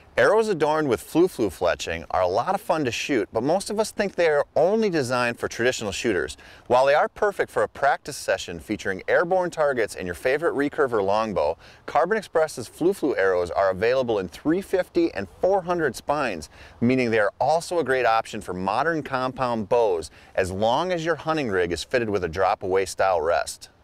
Arrows adorned with flu-flu fletching are a lot of fun to shoot, but most of us think they are only designed for traditional shooters. While they are perfect for a practice session featuring airborne targets and your favorite recurve or longbow, Carbon Express's flu-flu arrows are available in 350 and 400 spines, meaning they are also a great option for modern compound bows as long as your hunting rig is fitted with a drop-away style rest.